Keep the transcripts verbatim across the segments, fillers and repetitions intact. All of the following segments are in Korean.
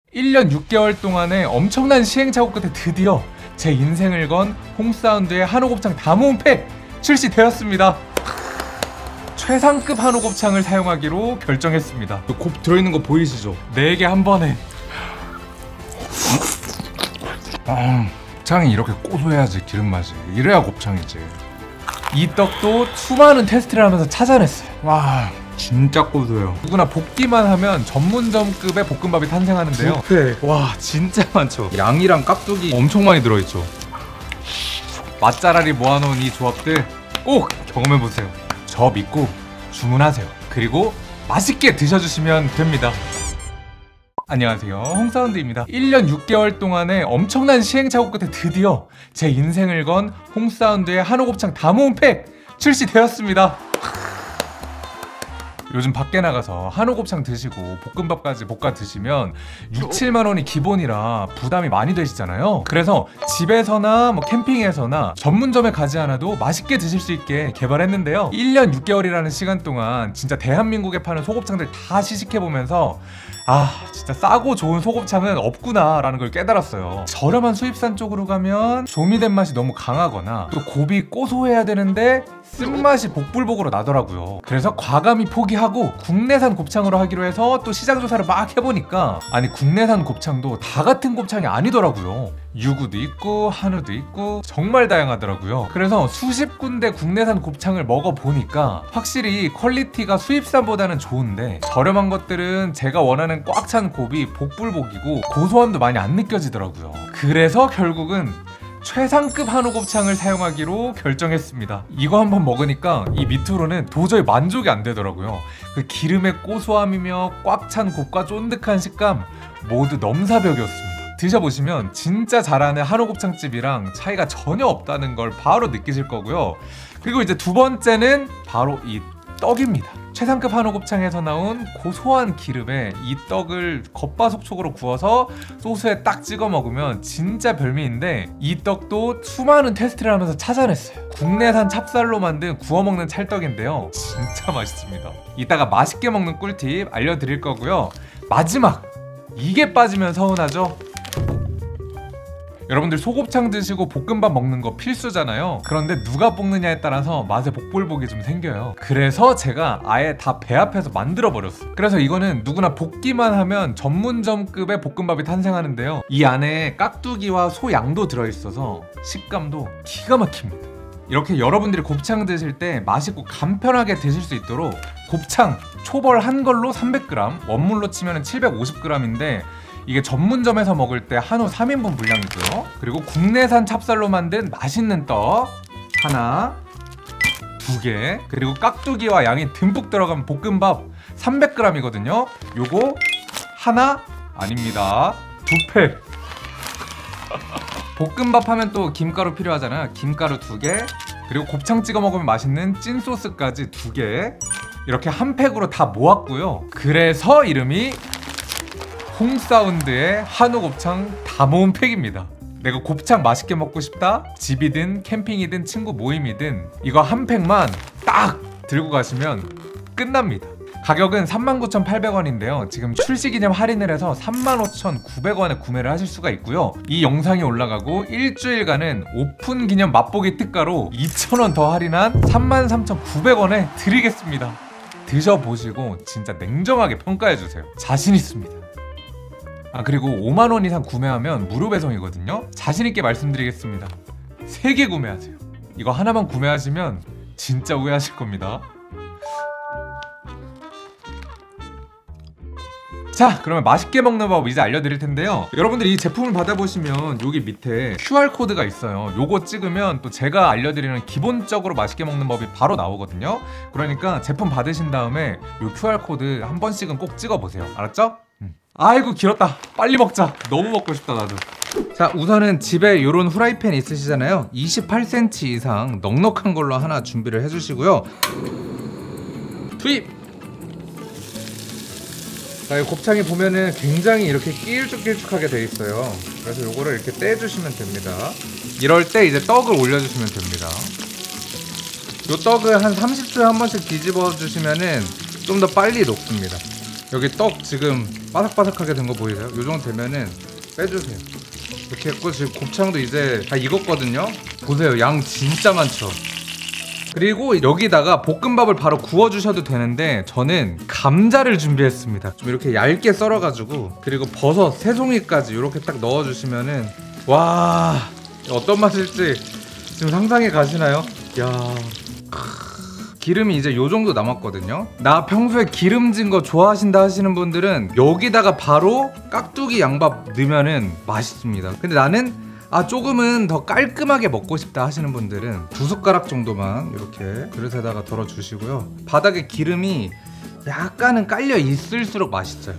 일 년 육 개월 동안의 엄청난 시행착오 끝에 드디어 제 인생을 건 홍사운드의 한우곱창 다모음팩 출시되었습니다. 최상급 한우곱창을 사용하기로 결정했습니다. 곱 들어있는 거 보이시죠? 네 개 한 번에. 아, 곱창이 이렇게 고소해야지 기름맛이. 이래야 곱창이지. 이 떡도 수많은 테스트를 하면서 찾아냈어요. 와, 진짜 고소해요. 누구나 볶기만 하면 전문점급의 볶음밥이 탄생하는데요. 뷔페. 와, 진짜 많죠. 양이랑 깍두기 엄청 많이 들어있죠. 맛잘알이 모아놓은 이 조합들 꼭 경험해보세요. 저 믿고 주문하세요. 그리고 맛있게 드셔주시면 됩니다. 안녕하세요, 홍사운드입니다. 일 년 육 개월 동안의 엄청난 시행착오 끝에 드디어 제 인생을 건 홍사운드의 한우곱창 다모음팩 출시되었습니다. 요즘 밖에 나가서 한우곱창 드시고 볶음밥까지 볶아 드시면 육, 칠만 원이 기본이라 부담이 많이 되시잖아요. 그래서 집에서나 뭐 캠핑에서나 전문점에 가지 않아도 맛있게 드실 수 있게 개발했는데요. 일 년 육 개월이라는 시간 동안 진짜 대한민국에 파는 소곱창들 다 시식해보면서 아, 진짜 싸고 좋은 소곱창은 없구나 라는 걸 깨달았어요. 저렴한 수입산 쪽으로 가면 조미된 맛이 너무 강하거나 또 곱이 고소해야 되는데 쓴맛이 복불복으로 나더라고요. 그래서 과감히 포기하고 국내산 곱창으로 하기로 해서 또 시장조사를 막 해보니까 아니, 국내산 곱창도 다 같은 곱창이 아니더라고요. 유구도 있고 한우도 있고 정말 다양하더라고요. 그래서 수십 군데 국내산 곱창을 먹어보니까 확실히 퀄리티가 수입산보다는 좋은데 저렴한 것들은 제가 원하는 꽉 찬 곱이 복불복이고 고소함도 많이 안 느껴지더라고요. 그래서 결국은 최상급 한우곱창을 사용하기로 결정했습니다. 이거 한번 먹으니까 이 밑으로는 도저히 만족이 안 되더라고요. 그 기름의 고소함이며 꽉 찬 곱과 쫀득한 식감 모두 넘사벽이었습니다. 드셔보시면 진짜 잘하는 한우곱창집이랑 차이가 전혀 없다는 걸 바로 느끼실 거고요. 그리고 이제 두 번째는 바로 이 떡입니다. 최상급 한우곱창에서 나온 고소한 기름에 이 떡을 겉바속촉으로 구워서 소스에 딱 찍어 먹으면 진짜 별미인데 이 떡도 수많은 테스트를 하면서 찾아냈어요. 국내산 찹쌀로 만든 구워 먹는 찰떡인데요, 진짜 맛있습니다. 이따가 맛있게 먹는 꿀팁 알려드릴 거고요. 마지막! 이게 빠지면 서운하죠? 여러분들 소곱창 드시고 볶음밥 먹는 거 필수잖아요. 그런데 누가 볶느냐에 따라서 맛의 복불복이 좀 생겨요. 그래서 제가 아예 다 배 앞에서 만들어 버렸어요. 그래서 이거는 누구나 볶기만 하면 전문점급의 볶음밥이 탄생하는데요, 이 안에 깍두기와 소 양도 들어있어서 식감도 기가 막힙니다. 이렇게 여러분들이 곱창 드실 때 맛있고 간편하게 드실 수 있도록 곱창 초벌 한 걸로 삼백 그램, 원물로 치면 칠백오십 그램인데 이게 전문점에서 먹을 때 한우 삼 인분 분량이고요. 그리고 국내산 찹쌀로 만든 맛있는 떡 하나, 두 개, 그리고 깍두기와 양이 듬뿍 들어간 볶음밥 삼백 그램이거든요. 요거 하나 아닙니다, 두 팩. 볶음밥 하면 또 김가루 필요하잖아요. 김가루 두 개, 그리고 곱창 찍어 먹으면 맛있는 찐소스까지 두 개, 이렇게 한 팩으로 다 모았고요. 그래서 이름이 홍사운드의 한우곱창 다모음팩입니다. 내가 곱창 맛있게 먹고 싶다? 집이든 캠핑이든 친구 모임이든 이거 한 팩만 딱 들고 가시면 끝납니다. 가격은 삼만 구천팔백 원인데요 지금 출시기념 할인을 해서 삼만 오천구백 원에 구매를 하실 수가 있고요. 이 영상이 올라가고 일주일간은 오픈 기념 맛보기 특가로 이천 원 더 할인한 삼만 삼천구백 원에 드리겠습니다. 드셔보시고 진짜 냉정하게 평가해주세요. 자신 있습니다. 아, 그리고 오만 원 이상 구매하면 무료 배송이거든요. 자신있게 말씀드리겠습니다. 세 개 구매하세요. 이거 하나만 구매하시면 진짜 후회하실 겁니다. 자, 그러면 맛있게 먹는 법 이제 알려드릴 텐데요. 여러분들이 이 제품을 받아보시면 여기 밑에 큐알 코드가 있어요. 요거 찍으면 또 제가 알려드리는 기본적으로 맛있게 먹는 법이 바로 나오거든요. 그러니까 제품 받으신 다음에 요 큐알 코드 한 번씩은 꼭 찍어보세요. 알았죠? 음. 아이고, 길었다. 빨리 먹자. 너무 먹고 싶다, 나도. 자, 우선은 집에 요런 후라이팬 있으시잖아요. 이십팔 센티미터 이상 넉넉한 걸로 하나 준비를 해주시고요. 투입! 자, 이 곱창이 보면은 굉장히 이렇게 길쭉길쭉하게 돼 있어요. 그래서 요거를 이렇게 떼주시면 됩니다. 이럴 때 이제 떡을 올려주시면 됩니다. 요 떡을 한 삼십 초에 한 번씩 뒤집어 주시면은 좀 더 빨리 녹습니다. 여기 떡 지금 바삭바삭하게 된 거 보이세요? 요 정도 되면은 빼주세요. 이렇게 했고 지금 곱창도 이제 다 익었거든요. 보세요, 양 진짜 많죠? 그리고 여기다가 볶음밥을 바로 구워주셔도 되는데 저는 감자를 준비했습니다. 좀 이렇게 얇게 썰어가지고, 그리고 버섯, 새송이까지 이렇게 딱 넣어주시면은 와, 어떤 맛일지 지금 상상이 가시나요? 야, 기름이 이제 요 정도 남았거든요. 나 평소에 기름진 거 좋아하신다 하시는 분들은 여기다가 바로 깍두기 양밥 넣으면은 맛있습니다. 근데 나는 아 조금은 더 깔끔하게 먹고 싶다 하시는 분들은 두 숟가락 정도만 이렇게 그릇에다가 덜어 주시고요. 바닥에 기름이 약간은 깔려 있을수록 맛있어요.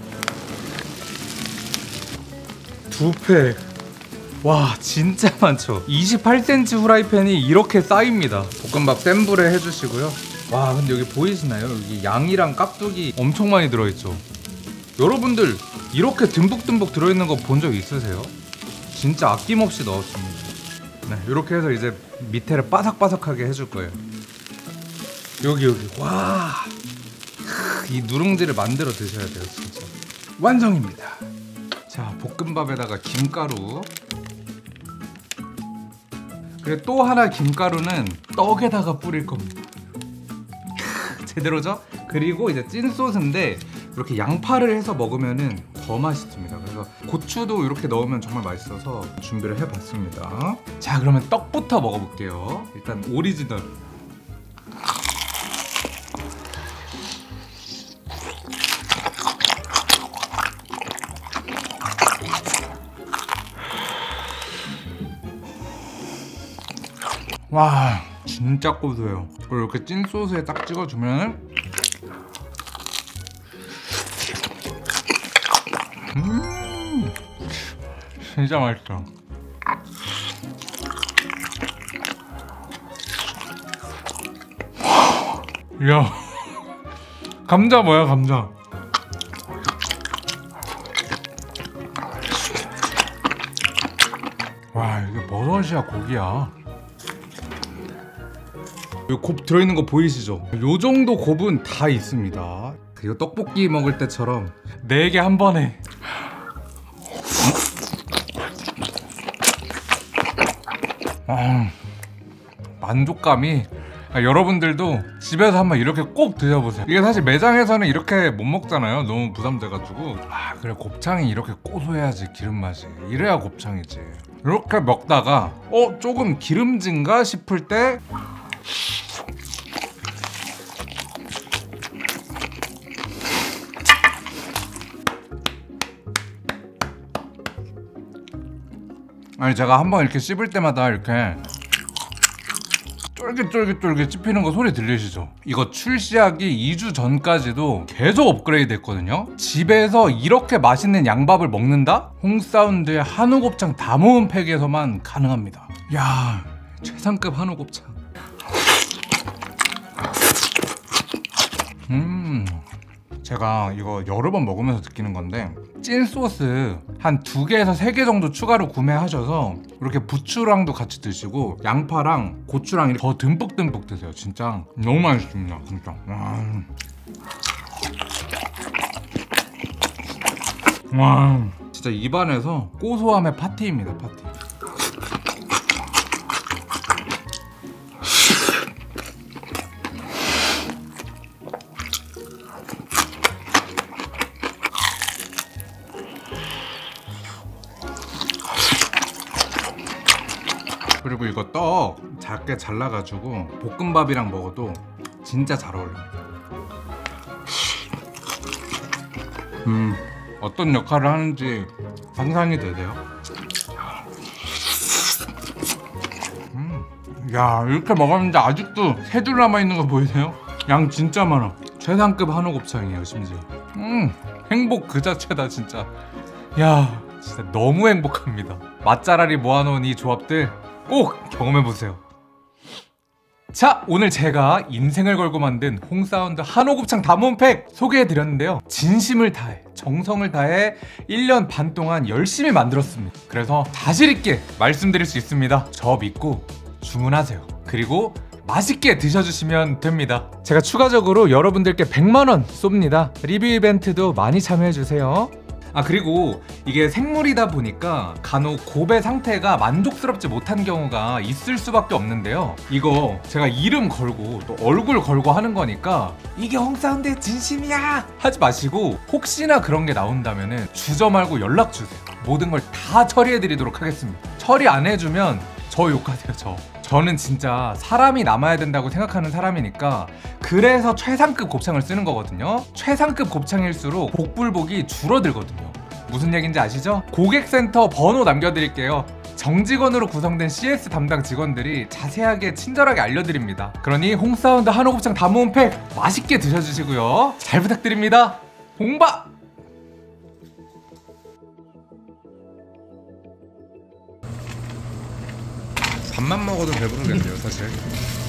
두 팩. 와, 진짜 많죠? 이십팔 센티미터 후라이팬이 이렇게 쌓입니다. 볶음밥 센 불에 해주시고요. 와, 근데 여기 보이시나요? 여기 양이랑 깍두기 엄청 많이 들어있죠? 여러분들 이렇게 듬뿍듬뿍 들어있는 거 본 적 있으세요? 진짜 아낌없이 넣었습니다. 네, 이렇게 해서 이제 밑에를 바삭바삭하게 해줄 거예요. 여기 여기. 와, 이 누룽지를 만들어 드셔야 돼요. 진짜 완성입니다. 자, 볶음밥에다가 김가루. 그리고 또 하나 김가루는 떡에다가 뿌릴 겁니다. 제대로죠? 그리고 이제 찐소스인데 이렇게 양파를 해서 먹으면은 더 맛있습니다. 그래서 고추도 이렇게 넣으면 정말 맛있어서 준비를 해봤습니다. 자, 그러면 떡부터 먹어볼게요. 일단 오리지널. 와, 진짜 고소해요. 그리고 이렇게 찐 소스에 딱 찍어주면 음, 진짜 맛있어. 이야, 감자 뭐야, 감자. 와, 이게 버섯이야, 고기야. 이 곱 들어있는 거 보이시죠? 요 정도 곱은 다 있습니다. 그리고 떡볶이 먹을 때처럼 네 개 한 번에. 아, 만족감이. 아, 여러분들도 집에서 한번 이렇게 꼭 드셔보세요. 이게 사실 매장에서는 이렇게 못 먹잖아요. 너무 부담돼가지고. 아, 그래, 곱창이 이렇게 고소해야지, 기름맛이. 이래야 곱창이지. 이렇게 먹다가 어? 조금 기름진가 싶을 때 아니, 제가 한번 이렇게 씹을 때마다 이렇게 쫄깃쫄깃쫄깃 씹히는 거 소리 들리시죠? 이거 출시하기 이 주 전까지도 계속 업그레이드 했거든요? 집에서 이렇게 맛있는 양밥을 먹는다? 홍사운드의 한우곱창 다 모은 팩에서만 가능합니다. 야, 최상급 한우곱창. 음, 제가 이거 여러 번 먹으면서 느끼는 건데 찐 소스 한 두 개에서 세 개 정도 추가로 구매하셔서 이렇게 부추랑도 같이 드시고 양파랑 고추랑 이렇게 더 듬뿍듬뿍 드세요. 진짜 너무 맛있습니다. 진짜. 와, 와, 진짜 입안에서 고소함의 파티입니다. 파티. 그리고 이거 떡 작게 잘라가지고 볶음밥이랑 먹어도 진짜 잘 어울려요. 음, 어떤 역할을 하는지 상상이 되세요? 음, 야, 이렇게 먹었는데 아직도 세 줄 남아있는 거 보이세요? 양 진짜 많아. 최상급 한우곱창이에요, 심지어. 음, 행복 그 자체다, 진짜. 야, 진짜 너무 행복합니다. 맛잘알이 모아놓은 이 조합들 꼭 경험해보세요. 자, 오늘 제가 인생을 걸고 만든 홍사운드 한우곱창 다 모은 팩 소개해드렸는데요. 진심을 다해, 정성을 다해 일 년 반 동안 열심히 만들었습니다. 그래서 자신있게 말씀드릴 수 있습니다. 저 믿고 주문하세요. 그리고 맛있게 드셔주시면 됩니다. 제가 추가적으로 여러분들께 백만 원 쏩니다. 리뷰 이벤트도 많이 참여해주세요. 아 그리고 이게 생물이다 보니까 간혹 고배 상태가 만족스럽지 못한 경우가 있을 수밖에 없는데요. 이거 제가 이름 걸고 또 얼굴 걸고 하는 거니까 이게 홍사운드의 진심이야 하지 마시고, 혹시나 그런 게 나온다면은 주저 말고 연락 주세요. 모든 걸 다 처리해 드리도록 하겠습니다. 처리 안 해주면 저 욕하세요. 저 저는 진짜 사람이 남아야 된다고 생각하는 사람이니까, 그래서 최상급 곱창을 쓰는 거거든요. 최상급 곱창일수록 복불복이 줄어들거든요. 무슨 얘기인지 아시죠? 고객센터 번호 남겨드릴게요. 정직원으로 구성된 씨에스 담당 직원들이 자세하게 친절하게 알려드립니다. 그러니 홍사운드 한우곱창 다 모은 팩 맛있게 드셔주시고요. 잘 부탁드립니다. 홍바! 밥만 먹어도 배부르겠네요, 사실.